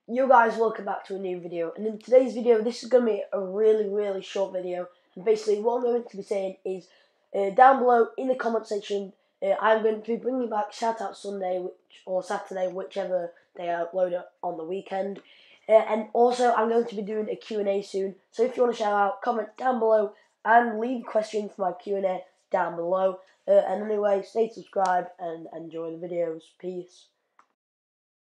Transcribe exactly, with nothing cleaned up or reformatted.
You guys, welcome back to a new video, and in today's video this is going to be a really really short video, and basically what I'm going to be saying is uh, down below in the comment section uh, I'm going to be bringing back Shout Out Sunday which, or Saturday, whichever day I upload it on the weekend, uh, and also I'm going to be doing a Q and A soon, so if you want to shout out, comment down below and leave a question for my Q and A down below, uh, and anyway, stay subscribed and enjoy the videos. Peace.